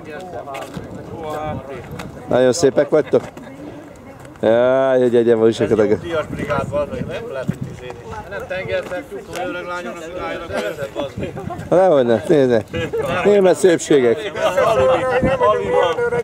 Nagyon szépek vagytok? Jaj, egy egyenvalóságokat. Ez jó díjas brigád van, nem lehet itt izélni. Nem tengertek, tyúkon öreg lányoknak álljanak vezet, bazd. Nehogy ne, nézd. Német szépségek. Alibi.